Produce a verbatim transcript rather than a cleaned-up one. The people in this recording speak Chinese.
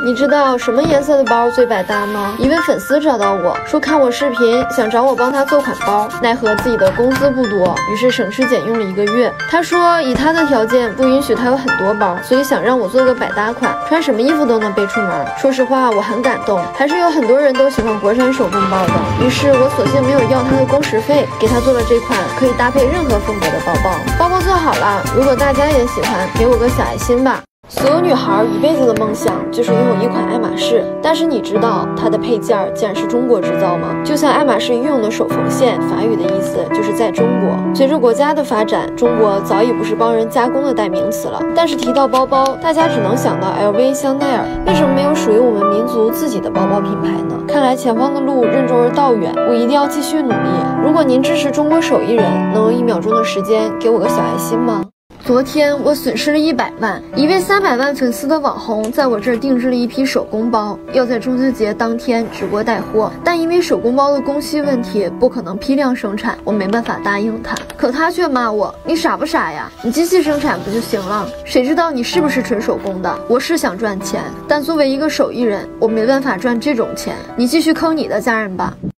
你知道什么颜色的包最百搭吗？一位粉丝找到我说看我视频，想找我帮他做款包，奈何自己的工资不多，于是省吃俭用了一个月。他说以他的条件不允许他有很多包，所以想让我做个百搭款，穿什么衣服都能背出门。说实话，我很感动，还是有很多人都喜欢国产手工包的。于是我索性没有要他的工时费，给他做了这款可以搭配任何风格的包包。包包做好了，如果大家也喜欢，给我个小爱心吧。所有女孩一辈子的梦想就是拥有一款爱马仕，但是你知道它的配件竟然是中国制造吗？就像爱马仕运用的手缝线，法语的意思就是在中国。随着国家的发展，中国早已不是帮人加工的代名词了。但是提到包包，大家只能想到 L V、香奈儿，为什么没有属于我们民族自己的包包品牌呢？看来前方的路任重而道远，我一定要继续努力。如果您支持中国手艺人，能用一秒钟的时间给我个小爱心吗？昨天我损失了一百万，一位三百万粉丝的网红在我这儿定制了一批手工包，要在中秋节当天直播带货，但因为手工包的工期问题，不可能批量生产，我没办法答应他。可他却骂我：“你傻不傻呀？你机器生产不就行了？谁知道你是不是纯手工的？”我是想赚钱，但作为一个手艺人，我没办法赚这种钱。你继续坑你的家人吧。